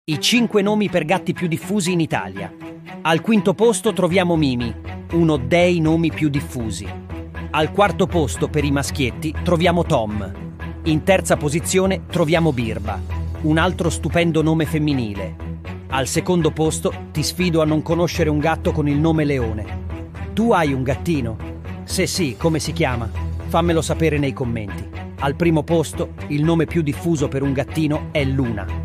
I 5 nomi per gatti più diffusi in Italia. Al quinto posto troviamo Mimi, uno dei nomi più diffusi. Al quarto posto per i maschietti troviamo Tom. In terza posizione troviamo Birba, un altro stupendo nome femminile. Al secondo posto ti sfido a non conoscere un gatto con il nome Leone. Tu hai un gattino? Se sì, come si chiama? Fammelo sapere nei commenti. Al primo posto, il nome più diffuso per un gattino è Luna.